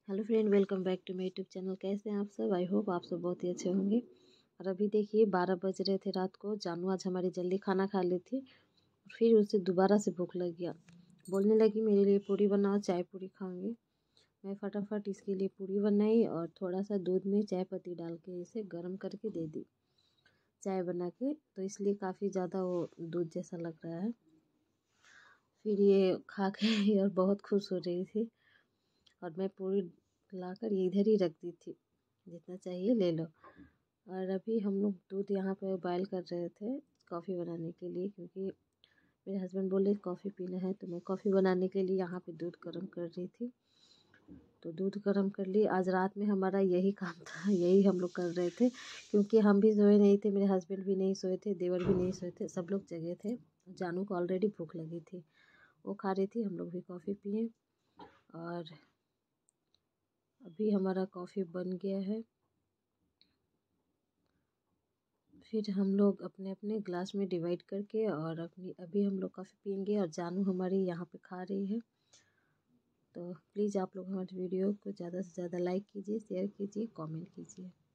Hello friend, welcome back to my YouTube channel. कैसे हैं आप सब? आई होप आप सब बहुत ही अच्छे होंगे। और अभी देखिए 12 बज रहे थे रात को। जानू आज हमारी जल्दी खाना खा ली थी, फिर उसे दोबारा से भूख लग गया। बोलने लगी मेरे लिए पूरी बनाओ, चाय पूरी खाऊंगी। मैं फटाफट इसके लिए पूरी बनाई और थोड़ा सा दूध में चाय पत्ती डाल के इसे गर्म करके दे दी चाय बना के, तो इसलिए काफ़ी ज़्यादा वो दूध जैसा लग रहा है। फिर ये खा के और बहुत खुश हो रही थी और मैं पूरी लाकर ये इधर ही रख दी थी, जितना चाहिए ले लो। और अभी हम लोग दूध यहाँ पे बॉयल कर रहे थे कॉफ़ी बनाने के लिए, क्योंकि मेरे हस्बैंड बोले कॉफ़ी पीना है, तो मैं कॉफ़ी बनाने के लिए यहाँ पे दूध गर्म कर रही थी। तो दूध गर्म कर ली। आज रात में हमारा यही काम था, यही हम लोग कर रहे थे, क्योंकि हम भी सोए नहीं थे, मेरे हस्बैंड भी नहीं सोए थे, देवर भी नहीं सोए थे, सब लोग जगे थे। जानू को ऑलरेडी भूख लगी थी, वो खा रही थी, हम लोग भी कॉफ़ी पिए। और अभी हमारा कॉफ़ी बन गया है। फिर हम लोग अपने अपने ग्लास में डिवाइड करके और अभी हम लोग कॉफ़ी पियेंगे। और जानू हमारी यहाँ पे खा रही है। तो प्लीज़ आप लोग हमारे वीडियो को ज़्यादा से ज़्यादा लाइक कीजिए, शेयर कीजिए, कमेंट कीजिए।